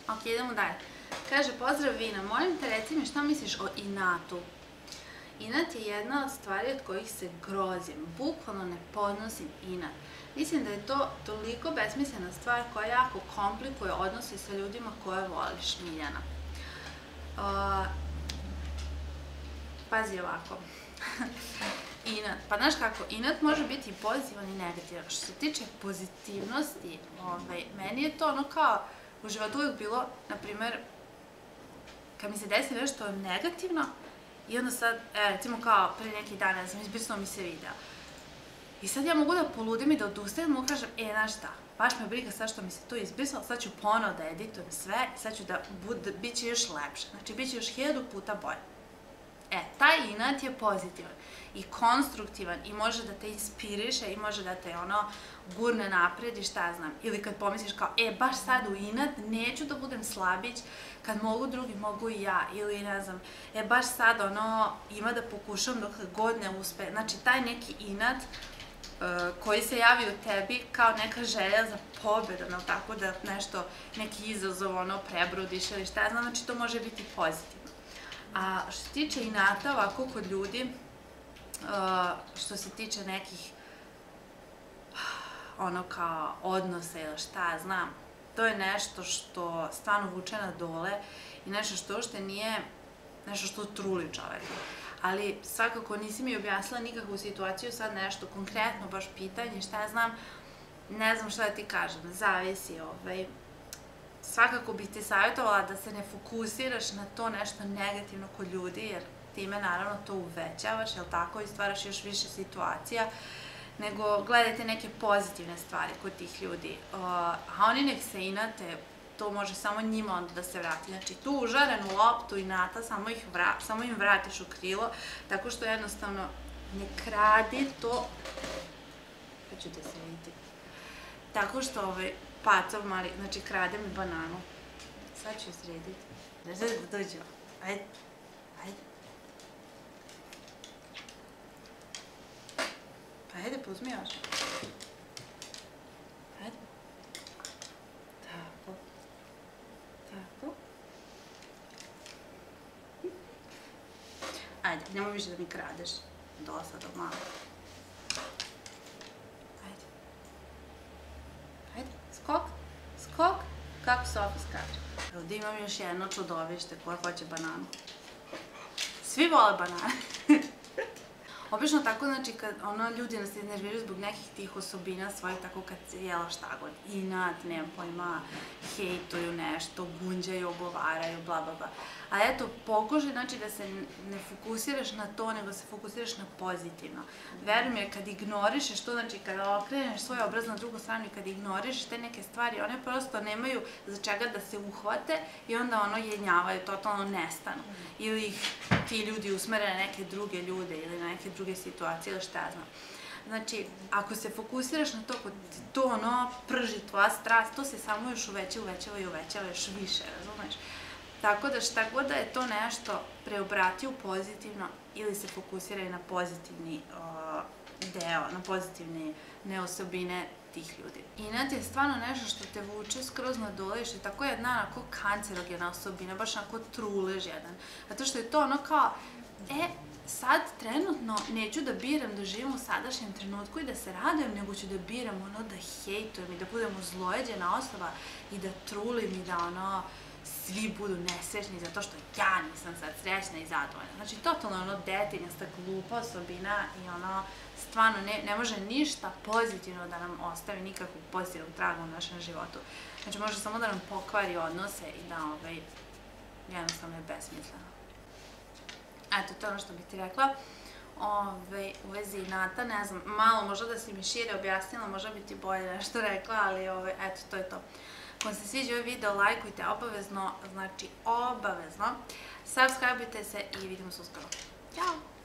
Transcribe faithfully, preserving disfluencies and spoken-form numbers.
Ok, idemo dalje. Kaže, pozdrav Vina, molim te reci mi šta misliš o inatu. Inat je jedna od stvari od kojih se grozim, bukvalno ne podnosim inat. Mislim da je to toliko besmislena stvar koja jako komplikuje odnose sa ljudima koje voliš, Miljana. Uh, pazi ovako. Inat. Pa znaš kako, inat može biti i pozitivan i negativan. Što se tiče pozitivnosti, ovaj, meni je to ono kao u životu uvijek bilo, na primer, kad mi se desi nešto negativno i onda sad, e, recimo kao pre neki dan, ne znam, izbrisalo mi se video. I sad ja mogu da poludim i da odustajem, mogu kažem, e, znaš šta, baš me briga sad što mi se to izbrisalo, sad ću ponovo da editujem sve i sad ću da, da bit će još lepše. Znači, bit će još hiljadu puta bolje. E, taj inat je pozitivan i konstruktivan i može da te inspiriše i može da te ono gurne napred i šta znam. Ili kad pomisliš kao, e, baš sad u inat neću da budem slabić, kad mogu drugi, mogu i ja. Ili ne znam, e, baš sad ono ima da pokušam dok god ne uspe. Znači, taj neki inat koji se javi u tebi kao neka želja za pobedom, ali tako da nešto, neki izazov ono prebrodiš ili šta znam, znači to može biti pozitivno. A što se tiče inata ovako kod ljudi, što se tiče nekih ono kao odnosa ili šta znam, to je nešto što stvarno vuče na dole i nešto što uopšte nije nešto što truli čoveka. Ali svakako nisi mi objasnila nikakvu situaciju, sad nešto konkretno, baš pitanje, šta ja znam, ne znam šta da ti kažem, zavisi ovaj. Svakako bih ti savjetovala da se ne fokusiraš na to nešto negativno kod ljudi, jer time naravno to uvećavaš, jel tako, i stvaraš još više situacija, nego gledajte neke pozitivne stvari kod tih ljudi. A oni nek se inate, to može samo njima onda da se vrati. Znači, tu užarenu loptu inata samo im vratiš u krilo, tako što jednostavno ne kradi to, pa ću te se vidjeti, tako što ovaj pacov mali, znači krade mi bananu. Sad ću je srediti. Ne znam da dođe. Ajde, ajde. Ajde, pozmi još. Ajde. Tako. Tako. Ajde, nemoj više da mi kradeš. Dosada malo. Ajde. Ajde, skok. Skok. Kako Sofis kaže. Ovdje imam još jedno čudovište koje hoće bananu. Svi vole banane. Obično tako, znači, kad ono ljudi nas iznerviraju zbog nekih tih osobina svojih, tako kad se jela šta god, inat, nemam pojma, hejtuju nešto, gunđaju, ogovaraju, bla, bla, bla. A eto, pokušaj, znači, da se ne fokusiraš na to, nego se fokusiraš na pozitivno. Veruj mi, kad ignorišeš to, znači, kada okreneš svoj obraz na drugu stranu i kad ignorišeš te neke stvari, one prosto nemaju za čega da se uhvate i onda ono jenjavaju, totalno nestanu. Ili ih ti ljudi usmere na neke druge ljude ili na neke druge situacije ili šta znam. Znači, ako se fokusiraš na to, kod to ono prži tvoja strast, to se samo još uveća, uvećava i uvećava još više, razumeš? Tako da šta god da je to nešto preobrati u pozitivno ili se fokusiraj na pozitivni deo, na pozitivne neosobine tih ljudi. Inat je stvarno nešto što te vuče skroz na dole i što je tako jedna onako kancerogena osobina, baš onako trulež jedan. Zato što je to ono kao, e, sad trenutno neću da biram da živim u sadašnjem trenutku i da se radujem, nego ću da biram ono da hejtujem i da budem ozlojeđena osoba i da trulim i da ono svi budu nesrećni zato što ja nisam sad srećna i zadovoljna. Znači, totalno ono detinjasta, glupa osobina i ono stvarno ne može ništa pozitivno da nam ostavi nikakvog pozitivnog traga u našem životu. Znači, može samo da nam pokvari odnose i da jednostavno je besmisleno. Eto, to je ono što bih ti rekla u vezi inata, ne znam, malo možda da si mi šire objasnila, možda bi ti bolje nešto rekla, ali eto, to je to. Ako vam se sviđa ovaj video, lajkujte obavezno, znači obavezno, subscribeujte se i vidimo se uskoro. Ćao!